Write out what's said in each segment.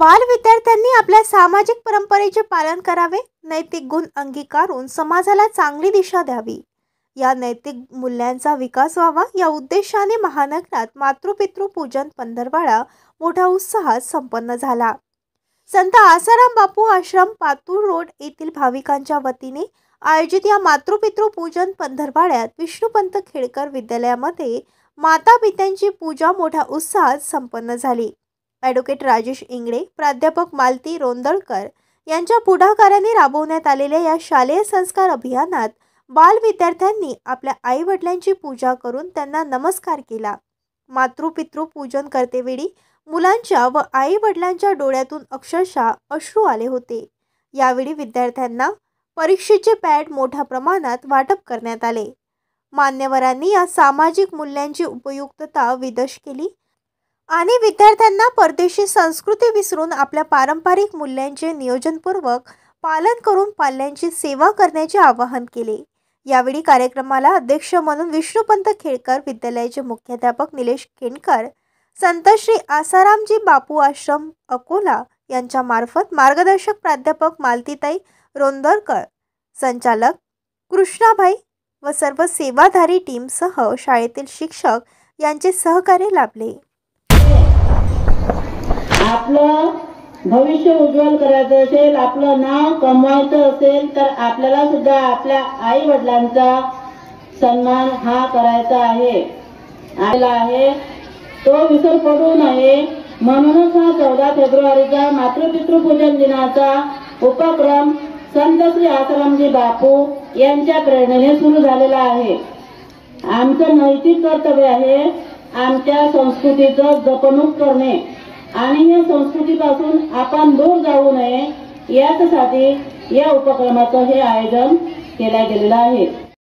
बाल विद्यार्थ्यांनी आपल्या सामाजिक परंपरेचे पालन करावे, नैतिक गुण अंगीकारून समाजाला चांगली दिशा द्यावी, या नैतिक मूल्यांचा विकास व्हावा या उद्देशाने महानगरात मातृपितृ पूजन पंधरवडा मोठ्या उत्साहात संपन्न झाला। संत आसाराम बापू आश्रम पातूर रोड येथील भाविकांच्या वतीने आयोजित या मातृपितृ पूजन पंधरवड्यात विष्णुपंत खेडकर विद्यालयामध्ये माता पित्यांची पूजा मोठ्या उत्साहात संपन्न झाली। ॲडव्होकेट राजेश इंगळे, प्राध्यापक मालती रोंदळकर यांच्या पुढाकाराने राबवण्यात आलेल्या या शालेय संस्कार अभियानात बाल विद्यार्थ्यांनी आपल्या आई वडिलांची पूजा करून त्यांना नमस्कार केला। मातृपितृ पूजन करतेवेळी मुलांच्या व आई वडिलांच्या डोळ्यातून अक्षरशः अश्रू आले होते। यावेळी विद्यार्थ्यांना परीक्षेचे पॅड मोठ्या प्रमाणात वाटप करण्यात आले। मान्यवरांनी या सामाजिक मूल्यांची उपयुक्तता विशद केली आणि विद्यार्थ्यांना परदेशी संस्कृती विसरून आपल्या पारंपरिक मूल्यांचे नियोजनपूर्वक पालन करून पाल्यांची सेवा करण्याचे आवाहन केले। यावेळी कार्यक्रमाला अध्यक्ष म्हणून विष्णुपंत खेडकर विद्यालयाचे मुख्याध्यापक निलेश केणकर, संत श्री आसारामजी बापू आश्रम अकोला यांच्या मार्फत मार्गदर्शक प्राध्यापक मालतीताई रोंदळकर, संचालक कृष्णाभाई व सर्व सेवाधारी टीमसह शाळेतील शिक्षक यांचे सहकार्य लाभले। आपलं भविष्य उज्ज्वल करायचं असेल, आपलं नाव कमवायचं असेल तर आपल्याला सुद्धा आपल्या आई वडिलांचा सन्मान हा करायचा आहे, तो विसर पडू नये। म्हणूनच हा 14 फेब्रुवारीचा मातृपितृ पूजन दिनाचा उपक्रम संत श्री आसारामजी बापू यांच्या प्रेरणेने सुरू झालेला आहे। आमचं नैतिक कर्तव्य आहे आमच्या संस्कृतीचं जपणूक करणे आणि या संस्कृतीपासून आपण दूर जाऊ नये यासाठी या उपक्रमाचं हे आयोजन केले गेलेलं आहे।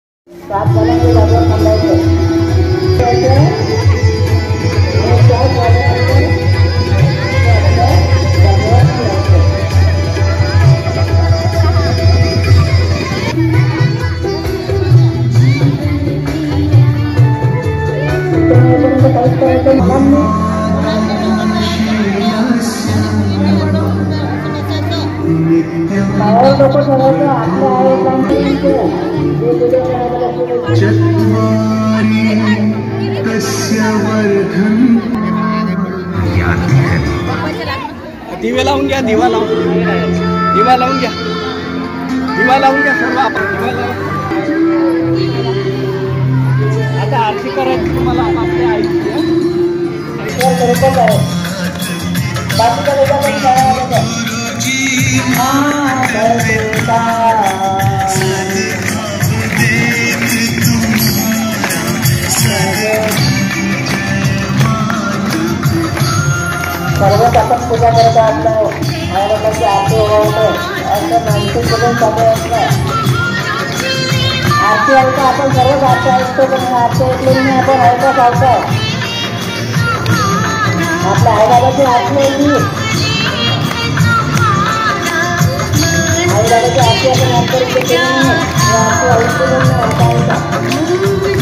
दिवा लावून घ्या, दिवा लावून घ्या, सर्व आपण दिवा लावून। आता आरती करायची तुम्हाला आपल्या आईची सर्वच आपण पूजा करत असतो, आई वडिलांची आरती ओवाळतो, असं मानसिक बघून चालू असतं। आरती ऐकतो, आपण सर्वच आरती ऐकतो, पण आरती ऐकलेली आपण ऐकत असतो। आपल्या आई बाबाची आरती ऐकली, आई बाबाची आरती आपण आरती केली नाही, आरती ऐकली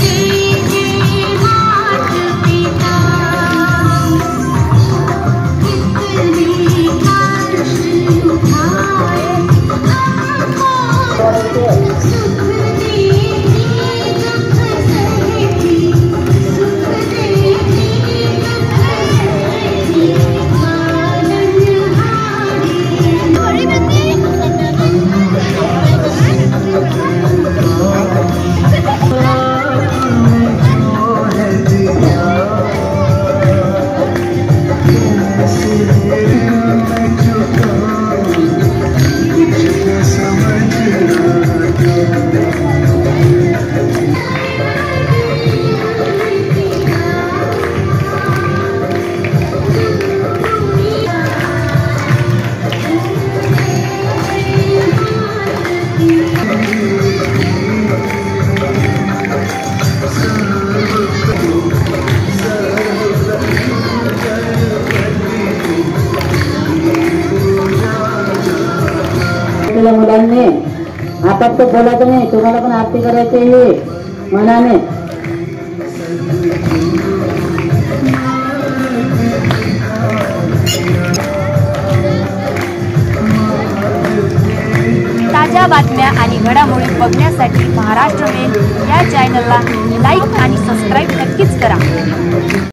मुलांनी आता तो बोलायचं नाही, तुम्हाला पण आरती करायची आहे मनाने। ताज्या बातम्या आणि घडामोडी बघण्यासाठी महाराष्ट्र मेल या चॅनलला लाईक आणि सबस्क्राईब नक्कीच करा।